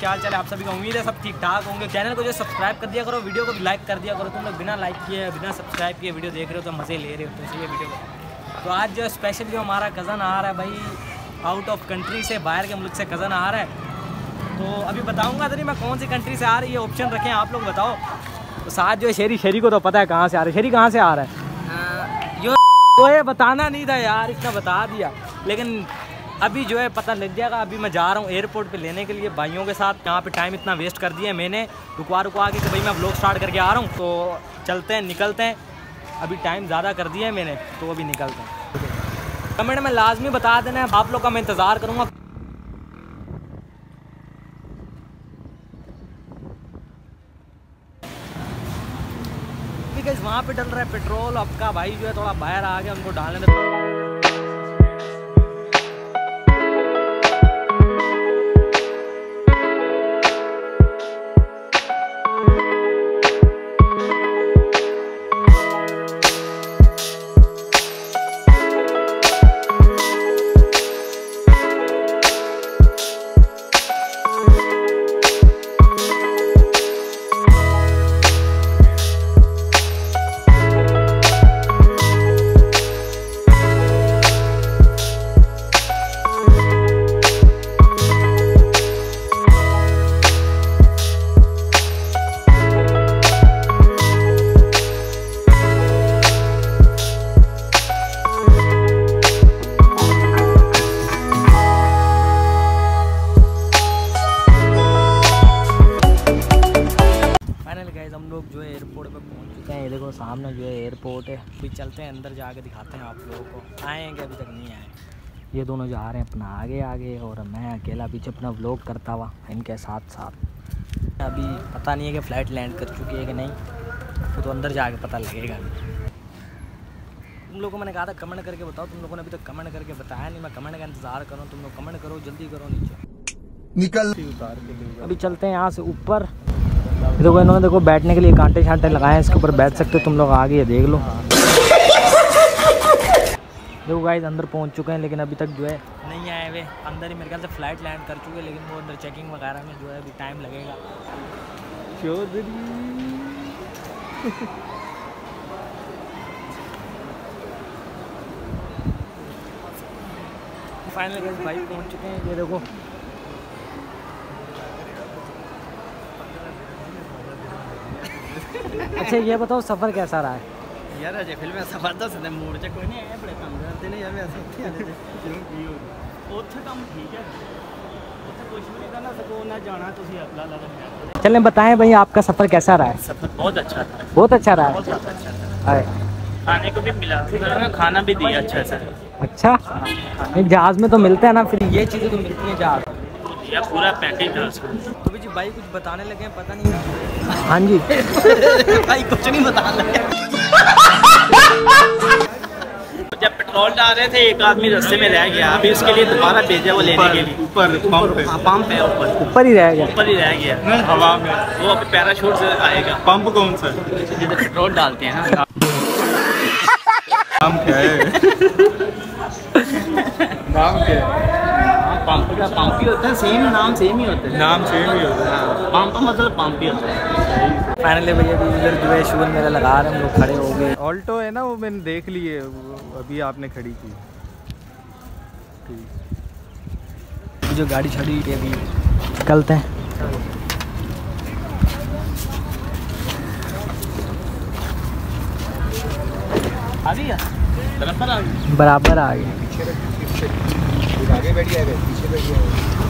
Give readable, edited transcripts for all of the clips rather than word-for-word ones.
क्या हाल चाल है आप सभी का। उम्मीद है सब ठीक ठाक होंगे। चैनल को जो सब्सक्राइब कर दिया करो, वीडियो को भी लाइक कर दिया करो। तुम लोग बिना लाइक किए बिना सब्सक्राइब किए वीडियो देख रहे हो तो मज़े ले रहे हो, तो सही है वीडियो को। तो आज जो स्पेशल जो हमारा कज़न आ रहा है भाई, आउट ऑफ कंट्री से, बाहर के मुल्क से कज़न आ रहा है। तो अभी बताऊँगा तो नहीं मैं कौन सी कंट्री से आ रही है, ऑप्शन रखें आप लोग बताओ। तो साथ जो है शेरी को तो पता है कहाँ से आ रहा है। शेरी कहाँ से आ रहा है? तो ये बताना नहीं था यार, इतना बता दिया। लेकिन अभी जो है पता लग जाएगा। अभी मैं जा रहा हूँ एयरपोर्ट पे लेने के लिए भाइयों के साथ। यहाँ पे टाइम इतना वेस्ट कर दिया है मैंने, रुकवा के कि भाई मैं व्लॉग स्टार्ट करके आ रहा हूँ। तो चलते हैं, निकलते हैं। अभी टाइम ज़्यादा कर दिया है मैंने, तो अभी निकलते हैं। कमेंट में लाजमी बता देना, आप लोग का मैं इंतज़ार करूँगा। वहाँ पे डल रहा है पेट्रोल। आपका भाई जो है थोड़ा बाहर आ गया, उनको डालने दे। हम लोग जो है एयरपोर्ट पे पहुंच चुके हैं। ये देखो सामने जो है एयरपोर्ट है। अभी चलते हैं अंदर, जाके दिखाते हैं आप लोगों को। आएंगे, अभी तक नहीं आए। ये दोनों जा रहे हैं अपना आगे और मैं अकेला पीछे अपना व्लॉग करता हुआ इनके साथ। अभी पता नहीं है कि फ़्लाइट लैंड कर चुकी है कि नहीं, वो तो अंदर जाके पता लगेगा। तुम लोगों को मैंने कहा था कमेंट करके बताओ, तुम लोगों ने अभी तक कमेंट करके बताया नहीं। मैं कमेंट का इंतज़ार करूँ, तुम लोग कमेंट करो, जल्दी करो, नीचे निकल। अभी चलते हैं यहाँ से ऊपर। देखो इन्होंने देखो बैठने के लिए कांटे छांटे लगाए हैं, इसके ऊपर बैठ सकते हो तुम लोग। आगे ये देख लो। देखो गाइस अंदर पहुंच चुके हैं, लेकिन अभी तक जो है नहीं आए हुए अंदर ही। मेरे ख्याल से फ़्लाइट लैंड कर चुके हैं, लेकिन वो अंदर चेकिंग वगैरह में जो है अभी टाइम लगेगा। फाइनली भाई पहुंच चुके हैं। ये देखो अच्छा ये बताओ सफ़र कैसा रहा है यार? अजय फिल्म सफ़र दस मूड च कोई नहीं आया, बड़े काम करते ने यार। वैसे उत्थे काम ठीक है, उत्थे कुछ भी नहीं करना सको ना जाना तुसी अगला लगा। चलें बताएं भाई आपका सफ़र कैसा रहा है? सफ़र बहुत अच्छा था, बहुत अच्छा रहा है। बहुत अच्छा था। खाने को भी मिला, खाना भी दिया अच्छा से। अच्छा जहाज़ में तो मिलता है ना, फिर ये चीज़ें तो मिलती हैं जहाज़ या पूरा पैकेज था उसका। तो भी जी भाई कुछ बताने लगे हैं, पता नहीं। हाँ जी भाई कुछ नहीं बताने लगे। जब पेट्रोल डाल रहे थे एक आदमी रास्ते में रह गया, अभी उसके लिए दोबारा भेजा वो लेने के लिए। ऊपर पंप है, ऊपर ही रह गया। ऊपर ही रह गया हवा में। वो अभी पैराशूट से आएगा। पंप कौन सा? जिधर पेट्रोल डालते हैं ना। नाम क्या है? नाम क्या है? पंप का पंप ही होता है, सेम नाम सेम ही होता है। नाम सेम ही होता है। पंप मतलब पंप ही होता है। फाइनली भैया भी इधर जो है शूल मेरा लगा रहे हैं, हम लोग खड़े हो गए। ऑल्टो है ना, वो मैंने देख ली है, अभी आपने खड़ी की। जो गाड़ी छड़ी है अभी निकलते हैं। आ गया बराबर आ गई, बराबर आ गए। आगे बैठ गया, पीछे बैठ गया।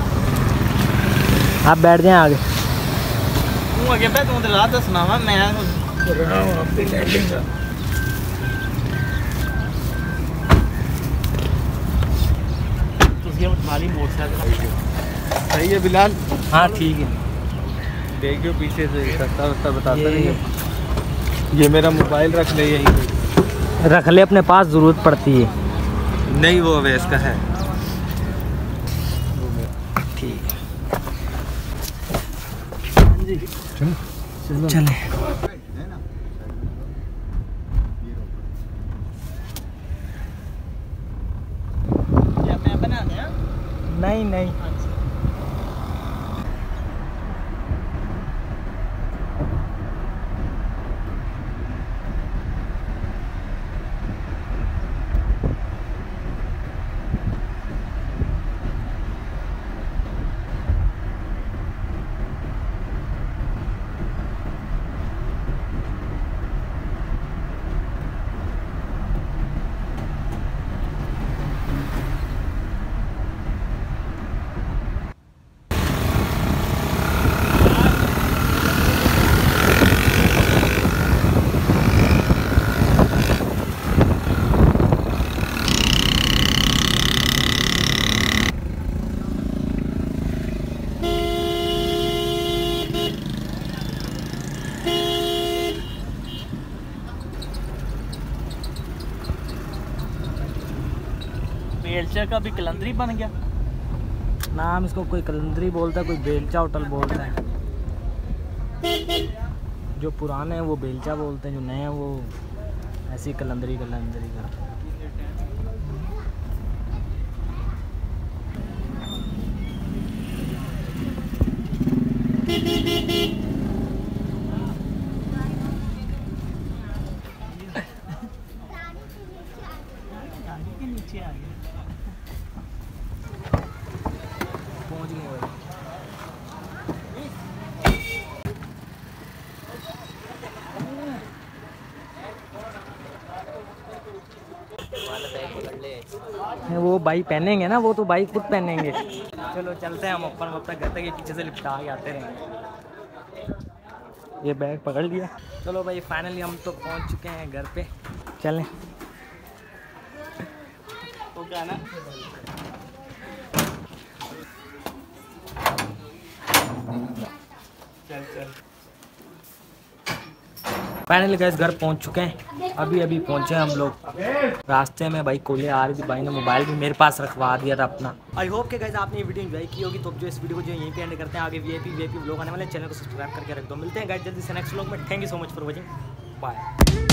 आप बैठ जाएं आगे। तू आगे बैठ, तू रात दसना वा मैं रहा हूं आप पे लैंडिंग का। तुझे वाली मोटरसाइकिल सही है बिलाल? हाँ ठीक है। देखियो पीछे से रास्ता बताता रहिए। ये मेरा मोबाइल रख ले, यहीं रख ले अपने पास, ज़रूरत पड़ती है। नहीं वो अवैस का है। ठीक है चले। नहीं नहीं बेलचा का भी कलंदरी बन गया। नाम इसको कोई कलंदरी बोलता है, कोई बेलचा होटल बोलता है। जो पुराने हैं वो बेलचा बोलते हैं, जो नए हैं वो ऐसी कलंदरी कलंदरी का। नीचे आ गया। पहुंच गए भाई। वो भाई पहनेंगे ना, वो तो भाई खुद पहनेंगे। चलो चलते हैं हम अपन अब तक घर तक, ये पीछे से लिपटा के आते रहेंगे। ये बैग पकड़ लिया। चलो भाई फाइनली हम तो पहुंच चुके हैं घर पे, चलें। तो क्या ना चल चल। फाइनली गाइस घर पहुंच चुके हैं, अभी अभी पहुंचे हम लोग। रास्ते में भाई कोले आ रही थी, भाई ने मोबाइल भी मेरे पास रखवा दिया था अपना। आई होप कि गाइस आपने ये वीडियो एंजॉय की होगी। तो जो इस वीडियो को जो यहीं पे एंड करते हैं, आगे वीआईपी व्लॉग आने वाले, चैनल को सब्सक्राइब करके रख दो। मिलते हैं गाइस जल्दी से नेक्स्ट व्लॉग में। Thank you so much for watching, bye.